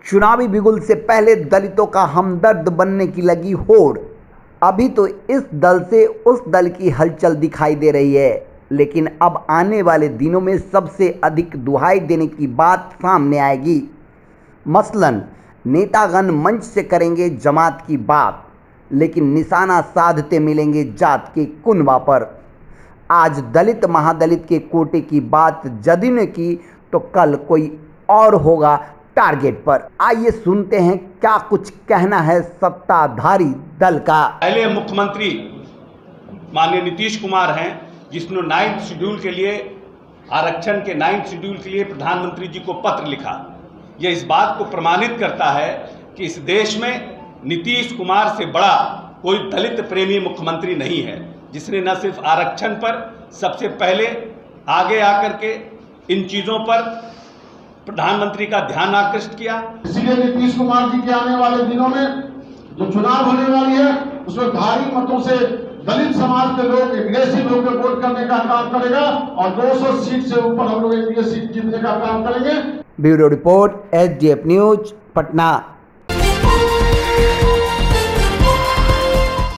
चुनावी बिगुल से पहले दलितों का हमदर्द बनने की लगी होड़। अभी तो इस दल से उस दल की हलचल दिखाई दे रही है, लेकिन अब आने वाले दिनों में सबसे अधिक दुहाई देने की बात सामने आएगी। मसलन नेतागण मंच से करेंगे जमात की बात, लेकिन निशाना साधते मिलेंगे जात के कुनबा पर। आज दलित महादलित के कोटे की बात जदयू ने की तो कल कोई और होगा टारगेट पर। आइए सुनते हैं क्या कुछ कहना है सत्ताधारी दल का। पहले मुख्यमंत्री माननीय नीतीश कुमार हैं, जिसने 9th शेड्यूल के लिए आरक्षण के 9th शेड्यूल के लिए प्रधानमंत्री जी को पत्र लिखा। यह इस बात को प्रमाणित करता है कि इस देश में नीतीश कुमार से बड़ा कोई दलित प्रेमी मुख्यमंत्री नहीं है, जिसने न सिर्फ आरक्षण पर सबसे पहले आगे आकर के इन चीज़ों पर प्रधानमंत्री का ध्यान आकृष्ट किया। इसलिए नीतीश कुमार जी के आने वाले दिनों में जो चुनाव होने वाली है, उसमें भारी मतों से दलित समाज के लोग एग्रेसिव होकर वोट करने का काम करेगा और 200 सीट से ऊपर हम लोग एमपी सीट जीतने का काम करेंगे। Bureau report, SDF news, Patna.